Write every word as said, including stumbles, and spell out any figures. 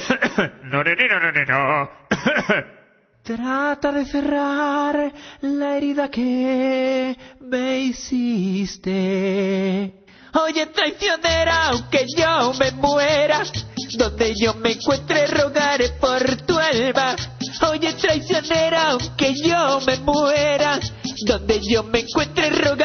No, no, no, no, no, no. Trata de cerrar la herida que me hiciste. Oye, traicionera, aunque yo me muera, donde yo me encuentre rogaré por tu alma. Oye, traicionera, aunque yo me muera, donde yo me encuentre rogaré